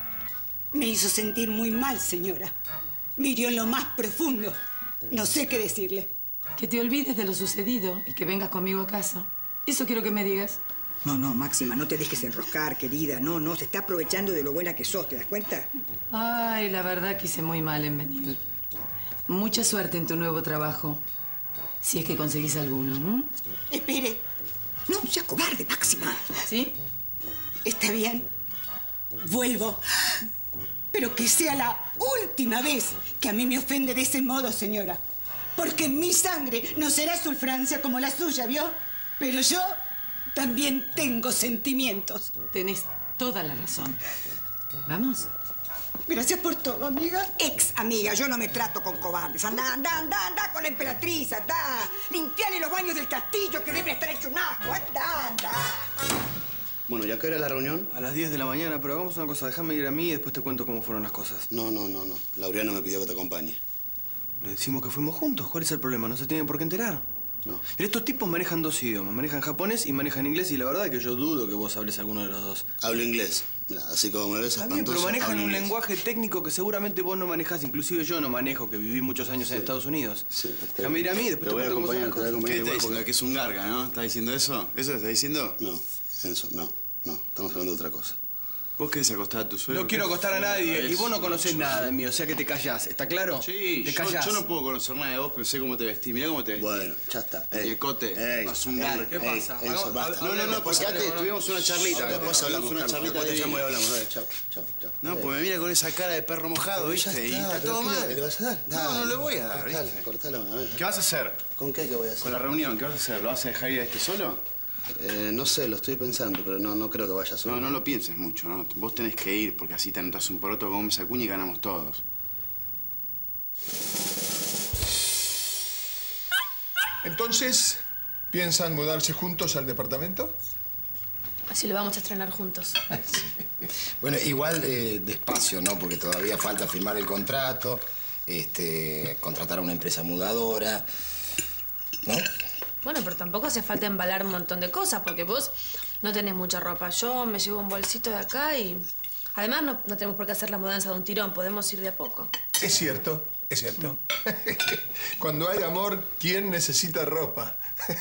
Me hizo sentir muy mal, señora. Me hirió en lo más profundo. No sé qué decirle. Que te olvides de lo sucedido y que vengas conmigo a casa. Eso quiero que me digas. No, Máxima, no te dejes enroscar, querida. No, se está aprovechando de lo buena que sos, ¿te das cuenta? Ay, la verdad que hice muy mal en venir. Mucha suerte en tu nuevo trabajo. Si es que conseguís alguno. Espere. No seas cobarde, Máxima. ¿Sí? Está bien. Vuelvo. Pero que sea la última vez que a mí me ofende de ese modo, señora. Porque mi sangre no será azul Francia como la suya, ¿vio? Pero yo también tengo sentimientos. Tenés toda la razón. ¿Vamos? Gracias por todo, amiga. Ex amiga, yo no me trato con cobardes. Anda con la emperatriz, anda. Limpiale los baños del castillo que debe estar hecho un asco. Anda. Bueno, ¿y a qué hora la reunión? A las 10 de la mañana, pero hagamos una cosa. Déjame ir a mí y después te cuento cómo fueron las cosas. No. Laureano me pidió que te acompañe. Le decimos que fuimos juntos. ¿Cuál es el problema? ¿No se tiene por qué enterar? No. Mira, estos tipos manejan dos idiomas. Manejan japonés y manejan inglés. Y la verdad es que yo dudo que vos hables alguno de los dos. Hablo inglés. Mira, así como me ves, espantoso. Pero manejan un lenguaje técnico que seguramente vos no manejás. Inclusive yo no manejo, que viví muchos años en Estados Unidos. Sí. Déjame ir a mí, después te cuento cómo son las cosas. ¿Qué te está diciendo? Que es un garga, ¿no? ¿Estás diciendo eso? ¿Eso te está diciendo? No, Enzo, no. Estamos hablando de otra cosa. ¿Vos querés acostar a tu suegro? No quiero acostar a nadie y vos no conocés nada de mí, o sea que te callás. ¿Está claro? Sí, te callás. Yo no puedo conocer nada de vos, pero sé cómo te vestís. Mirá cómo te vestís. Bueno, ya está. Muñecote, vas un garga. ¿Qué pasa? Enzo, basta. No, porque antes tuvimos una charlita. Después hablamos una charlita. Después te llamo y hablamos. Chao. No, pues me mira con esa cara de perro mojado, ¿viste? Y está todo mal. ¿Le vas a dar? No le voy a dar, ¿viste? Cortala una vez. ¿Qué vas a hacer? ¿Con qué voy a hacer? Con la reunión, ¿qué vas a hacer? ¿Lo vas a dejar ir a este solo? No sé, lo estoy pensando, pero no creo que vaya solo. No lo pienses mucho, ¿no? Vos tenés que ir porque así te anotas un poroto con Gómez Acuña y ganamos todos. Entonces, ¿piensan mudarse juntos al departamento? Así lo vamos a estrenar juntos. Sí. Bueno, igual despacio, ¿no? Porque todavía falta firmar el contrato, contratar a una empresa mudadora, ¿no? Bueno, pero tampoco hace falta embalar un montón de cosas, porque vos no tenés mucha ropa. Yo me llevo un bolsito de acá y... Además, no tenemos por qué hacer la mudanza de un tirón. Podemos ir de a poco. Es cierto. Cuando hay amor, ¿quién necesita ropa?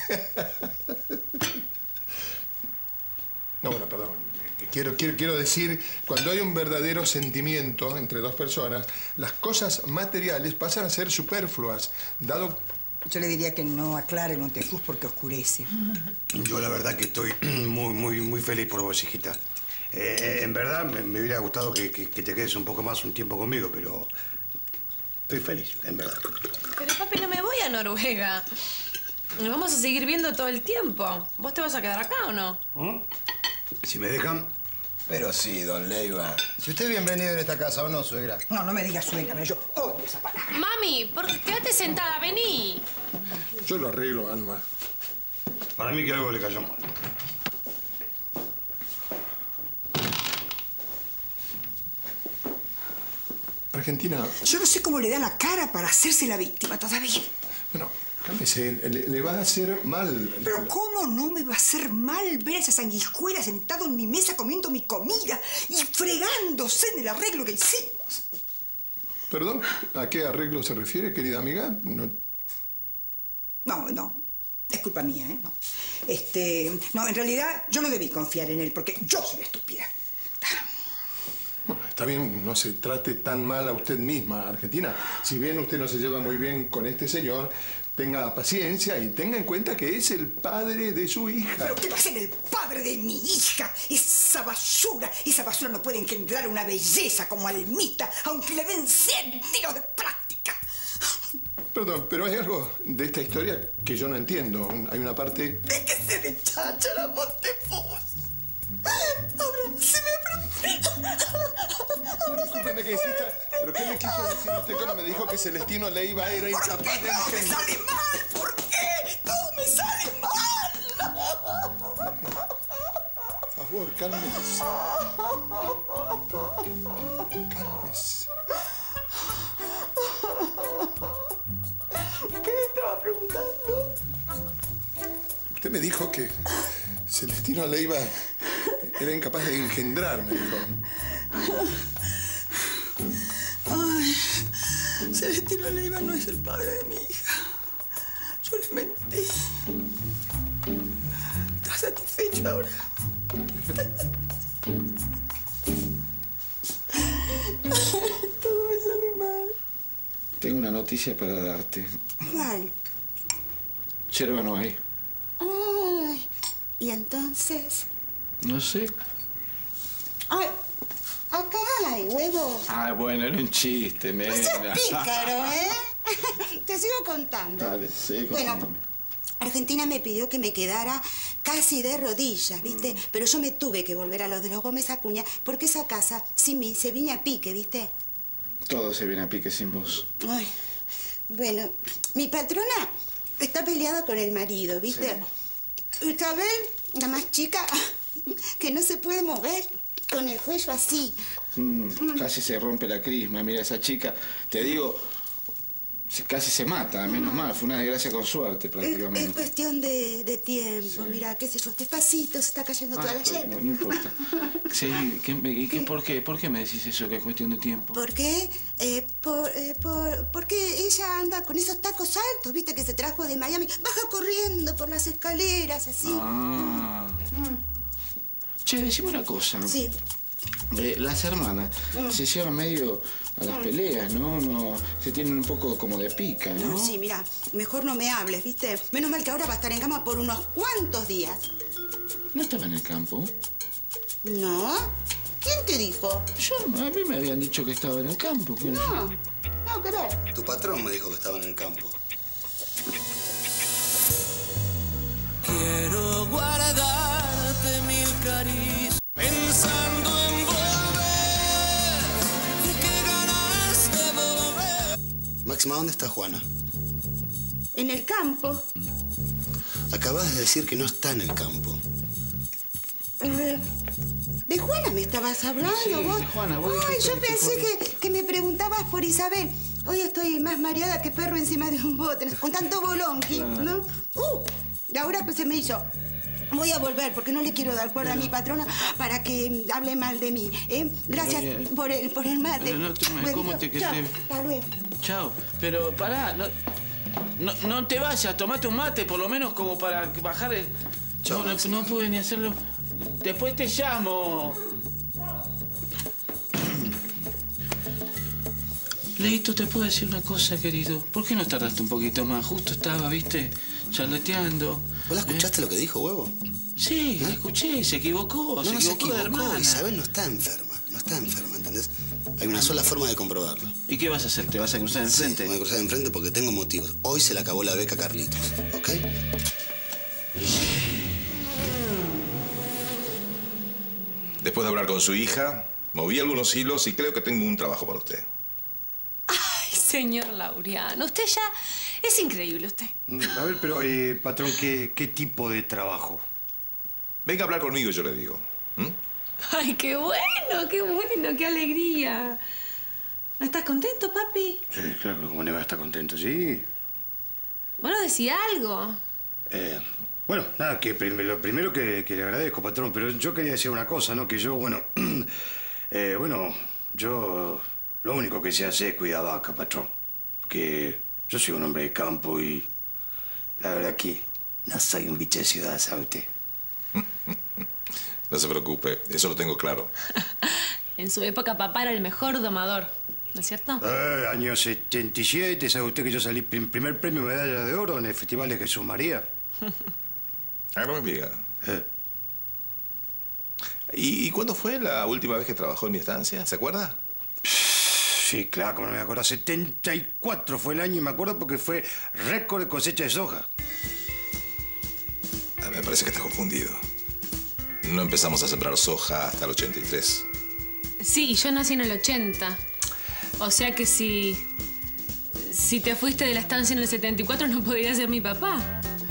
No, bueno, perdón. Quiero decir, cuando hay un verdadero sentimiento entre dos personas, las cosas materiales pasan a ser superfluas, dado... Yo le diría que no aclare Montefus porque oscurece. Yo la verdad que estoy muy feliz por vos, hijita. En verdad me hubiera gustado que te quedes un poco más un tiempo conmigo, pero estoy feliz, en verdad. Pero papi, no me voy a Noruega. Nos vamos a seguir viendo todo el tiempo. ¿Vos te vas a quedar acá o no? Si me dejan... Pero sí, don Leiva. Si usted es bienvenido en esta casa, ¿o no, suegra? No, no me digas suegra, yo odio esa palabra. Mami, quédate sentada, vení. Yo lo arreglo, Alma. Para mí que algo le cayó mal. Argentina... Yo no sé cómo le da la cara para hacerse la víctima todavía. Bueno, cálmese, le va a hacer mal. Pero ¿cómo no me va a hacer mal ver a esa sanguijuela sentado en mi mesa comiendo mi comida y fregándose en el arreglo que hicimos? ¿Perdón? ¿A qué arreglo se refiere, querida amiga? No. Es culpa mía, ¿eh? No. No, en realidad yo no debí confiar en él porque yo soy la estúpida. Bueno, está bien, no se trate tan mal a usted misma, Argentina. Si bien usted no se lleva muy bien con este señor, tenga paciencia y tenga en cuenta que es el padre de su hija. ¿Pero qué va a ser el padre de mi hija? Esa basura no puede engendrar una belleza como Almita, aunque le den 100 tiros de práctica. Perdón, pero hay algo de esta historia que yo no entiendo. Hay una parte... Déjese de cháchara, Montefus. Ahora se me... Discúlpeme que insista, pero ¿qué me quiso decir usted cuando me dijo que Celestino Leiva era incapaz de engendrar? ¡Me sale mal! ¿Por qué? ¡Todo me sale mal! Por favor, cálmese. Cálmese. ¿Qué me estaba preguntando? Usted me dijo que Celestino Leiva era incapaz de engendrar, me dijo. Ay, Celestino Leiva no es el padre de mi hija. Yo le mentí. ¿Estás satisfecho ahora? Todo me sale mal. Tengo una noticia para darte. ¿Cuál? Yerba no hay. Ay, ¿y entonces? No sé. Ay, acá hay huevos. Ah, bueno, era un chiste, nena. No seas pícaro, ¿eh? Te sigo contando. Dale, sigue Bueno, contándome. Argentina me pidió que me quedara casi de rodillas, ¿viste? Pero yo me tuve que volver a los de los Gómez Acuña porque esa casa, sin mí, se viene a pique, ¿viste? Todo se viene a pique sin vos. Ay, bueno, mi patrona está peleada con el marido, ¿viste? Isabel, la más chica, que no se puede mover con el cuello así. Casi se rompe la crisma. Mira, esa chica, te digo, casi se mata, menos mal. Fue una desgracia con suerte, prácticamente. Es cuestión de tiempo. Mira, qué sé yo, despacito, se está cayendo toda la yerba. No importa. Sí, ¿por qué me decís eso, que es cuestión de tiempo? ¿Por qué? Porque ella anda con esos tacos altos, ¿viste? Que se trajo de Miami. Baja corriendo por las escaleras, así. Ah. Che, decime una cosa. Sí. Las hermanas se llevan medio a las peleas, ¿no? Se tienen un poco como de pica, ¿no? Sí, mira, mejor no me hables, ¿viste? Menos mal que ahora va a estar en cama por unos cuantos días. ¿No estaba en el campo? ¿No? ¿Quién te dijo? A mí me habían dicho que estaba en el campo. No, ¿qué ver? Tu patrón me dijo que estaba en el campo. Quiero guardarte mil caricias, pensando en volver. Qué ganas de volver. Máxima, ¿dónde está Juana? En el campo. Acabas de decir que no está en el campo. ¿De Juana me estabas hablando Sí, vos? de Juana, vos Ay, dijiste yo que pensé que me preguntabas por Isabel. Hoy estoy más mareada que perro encima de un bote, con tanto bolonqui, Claro. ¿no? Ahora pues se me hizo. Voy a volver porque no le quiero dar cuerda a mi patrona para que hable mal de mí, ¿eh? Gracias por el mate. Pero no te me Bueno, cómete que chao, te... hasta luego. Chao. Pero pará, no te vayas, tomate un mate, por lo menos como para bajar el... No pude ni hacerlo. Después te llamo. Leito, ¿te puedo decir una cosa, querido? ¿Por qué no tardaste un poquito más? Justo estaba, ¿viste? Charleteando. ¿Vos la escuchaste lo que dijo, huevo? Sí, la escuché, se equivocó, No se equivocó, de hermana. Isabel no está enferma, ¿entendés? Hay una sola forma de comprobarlo. ¿Y qué vas a hacer? ¿Te vas a cruzar enfrente? Sí, me voy a cruzar enfrente porque tengo motivos. Hoy se le acabó la beca a Carlitos, ¿ok? Después de hablar con su hija, moví algunos hilos y creo que tengo un trabajo para usted. Ay, señor Laureano, usted ya... Es increíble usted. A ver, pero, patrón, ¿qué tipo de trabajo? Venga a hablar conmigo y yo le digo. Ay, qué bueno, qué alegría. ¿No estás contento, papi? Sí, claro, ¿cómo le va a estar contento? Sí. Bueno, decía algo. Bueno, nada, que lo primero que le agradezco, patrón, pero yo quería decir una cosa, ¿no? Que yo, bueno, yo lo único que sé hacer es cuidar vaca, patrón. Porque yo soy un hombre de campo y la verdad que no soy un bicho de ciudad, ¿sabe usted? No se preocupe, eso lo tengo claro. En su época, papá era el mejor domador, ¿no es cierto? Año 77, ¿sabe usted que yo salí primer premio medalla de oro en el Festival de Jesús María? Ah, no me diga. ¿Y cuándo fue la última vez que trabajó en mi estancia? ¿Se acuerda? Sí, claro, como no me acuerdo. 74 fue el año y me acuerdo porque fue récord de cosecha de soja. Me parece que está confundido. No empezamos a sembrar soja hasta el 83. Sí, yo nací en el 80. O sea que si te fuiste de la estancia en el 74 no podía ser mi papá.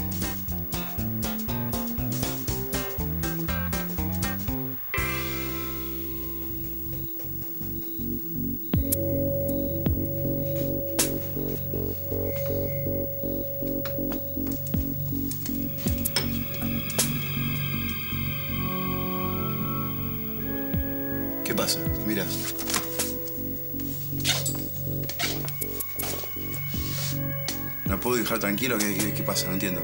¿Qué pasa? Mira. ¿No puedo dejar tranquilo? ¿Qué pasa? No entiendo.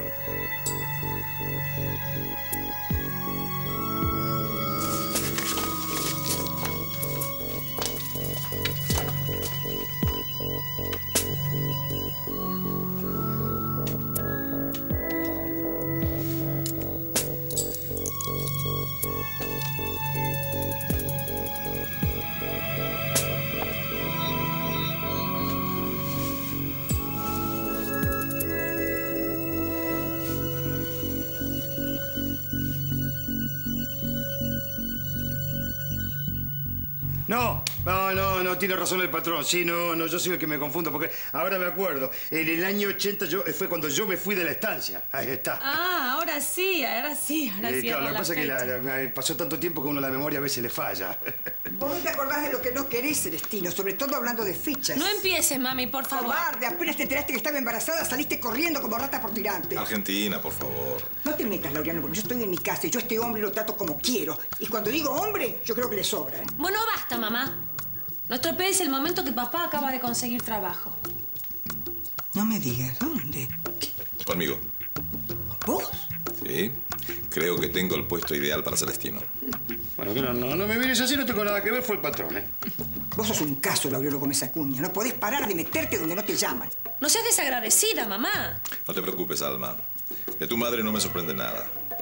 No, tiene razón el patrón. Sí, no, yo soy el que me confundo, porque ahora me acuerdo. En el año 80 fue cuando yo me fui de la estancia. Ahí está. Ah, ahora sí. Claro, lo que pasa es que pasó tanto tiempo que a uno la memoria a veces le falla. Vos no te acordás de lo que no querés, Celestino, sobre todo hablando de fichas. No empieces, mami, por favor. Cobarde, apenas te enteraste que estaba embarazada, saliste corriendo como rata por tirante. Argentina, por favor. No te metas, Laureano, porque yo estoy en mi casa y yo a este hombre lo trato como quiero. Y cuando digo hombre, yo creo que le sobra. Bueno, basta, mamá. No estropees el momento que papá acaba de conseguir trabajo. No me digas, ¿dónde? Conmigo. ¿Vos? Sí. Creo que tengo el puesto ideal para Celestino. Bueno, que no me mires así, no tengo nada que ver, fue el patrón, ¿eh? Vos sos un caso, Laureano Gómez Acuña. No podés parar de meterte donde no te llaman. No seas desagradecida, mamá. No te preocupes, Alma. De tu madre no me sorprende nada.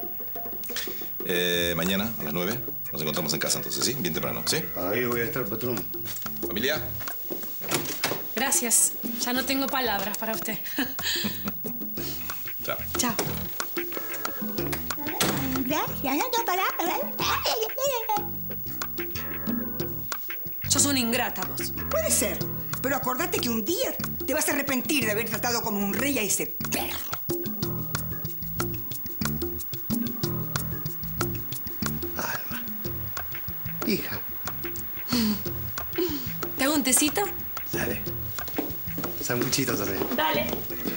Mañana, a las 9, nos encontramos en casa entonces, ¿sí? Bien temprano, ¿sí? Ahí voy a estar, patrón. ¿Familia? Gracias. Ya no tengo palabras para usted. Chao. Chao. Gracias, no pará. Sos una ingrata, vos. Puede ser, pero acordate que un día te vas a arrepentir de haber tratado como un rey a ese perro. Hija. ¿Te hago un tecito? Dale. Sanguchitos también. Dale.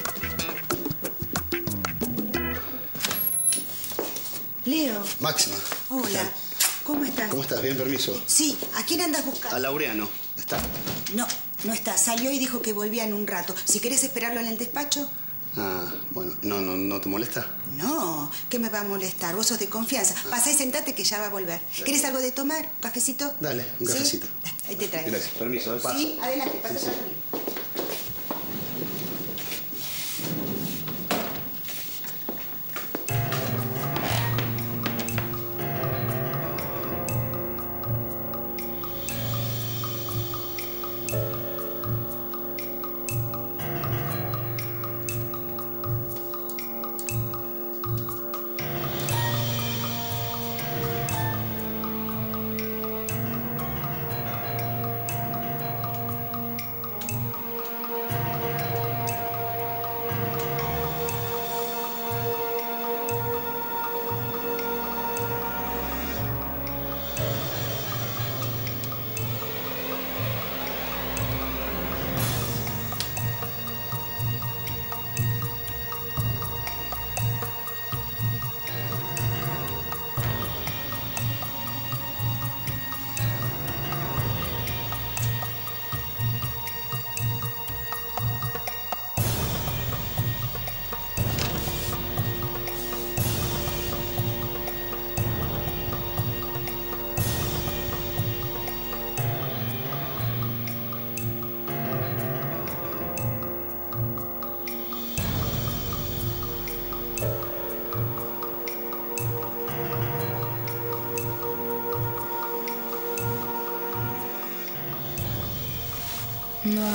Leo. Máxima. Hola. ¿Cómo estás? ¿Cómo estás? Bien, permiso. Sí, ¿a quién andas buscando? A Laureano. ¿Está? No está. Salió y dijo que volvía en un rato. Si querés esperarlo en el despacho. Ah, bueno. ¿No te molesta? No, ¿qué me va a molestar? Vos sos de confianza. Pasá y sentate que ya va a volver. ¿Querés algo de tomar? ¿Un cafecito? Dale, un cafecito. Ahí te traigo. Gracias. Permiso, paso. Sí, adelante, pasa por aquí.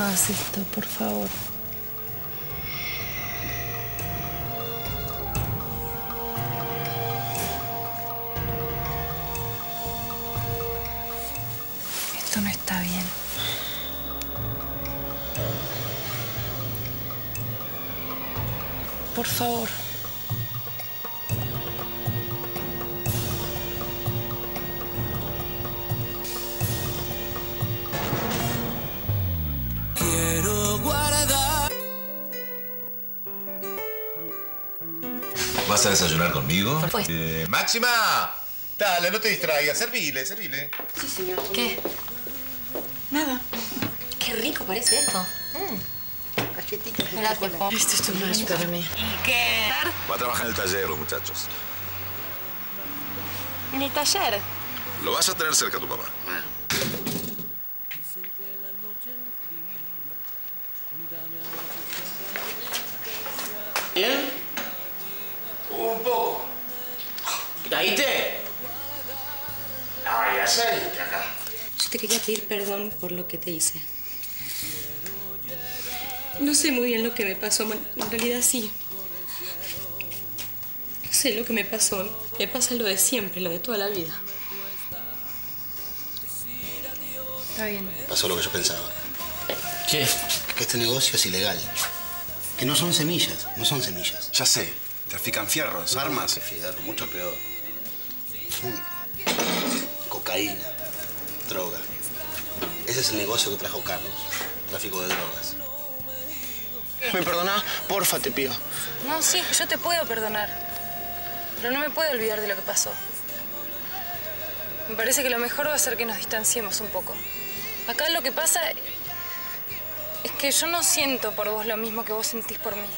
hagas esto, por favor. Esto no está bien. Por favor. Quiero guardar. ¿Vas a desayunar conmigo? Por supuesto. ¡Máxima! Dale, no te distraigas. Servile, servile. Sí, señor. ¿Qué? Nada. Qué rico parece esto. Galletitas de Gracias, chocolate. Pop. Esto es too much para mí. ¿Qué? Va a trabajar en el taller, los muchachos. En el taller. Lo vas a tener cerca a tu papá. ¿Bien? Un poco. ¿Caíste? Ay, aceite acá. Yo te quería pedir perdón por lo que te hice. No sé muy bien lo que me pasó, en realidad sí. Sé lo que me pasó. Me pasa lo de siempre, lo de toda la vida. Está bien. Pasó lo que yo pensaba. ¿Qué? Que este negocio es ilegal. Que no son semillas, no son semillas. Ya sé. Trafican fierros, armas. Fierro, mucho peor. Cocaína, droga. Ese es el negocio que trajo Carlos. Tráfico de drogas. ¿Me perdonás? Porfa, te pido. No, sí, yo te puedo perdonar. Pero no me puedo olvidar de lo que pasó. Me parece que lo mejor va a ser que nos distanciemos un poco. Acá lo que pasa es que yo no siento por vos lo mismo que vos sentís por mí.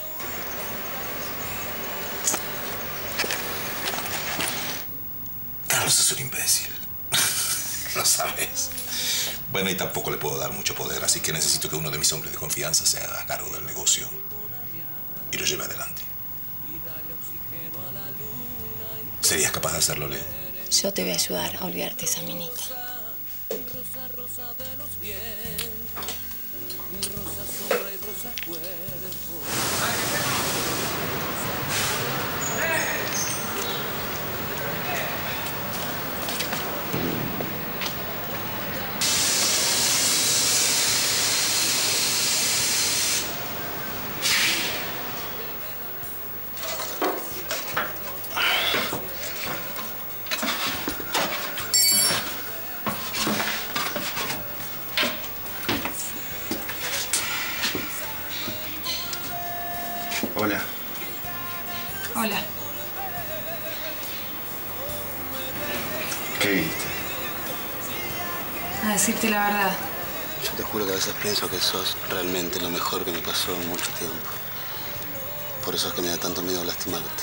Carlos es un imbécil. ¿No sabes? Bueno, y tampoco le puedo dar mucho poder, así que necesito que uno de mis hombres de confianza se haga cargo del negocio y lo lleve adelante. ¿Serías capaz de hacerlo, Leo? Yo te voy a ayudar a olvidarte esa minita. Hola. Hola. ¿Qué viste? A decirte la verdad. Yo te juro que a veces pienso que sos realmente lo mejor que me pasó en mucho tiempo. Por eso es que me da tanto miedo lastimarte.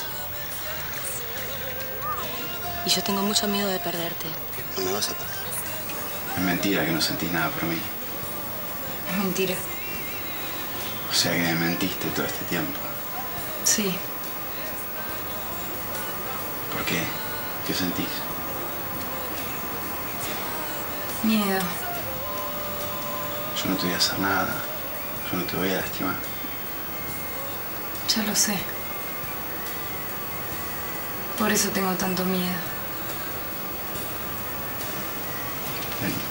Y yo tengo mucho miedo de perderte. No me vas a perder. Es mentira que no sentís nada por mí. Es mentira. O sea que me mentiste todo este tiempo. Sí. ¿Por qué? ¿Qué sentís? Miedo. Yo no te voy a hacer nada. Yo no te voy a lastimar. Ya lo sé. Por eso tengo tanto miedo. Ven.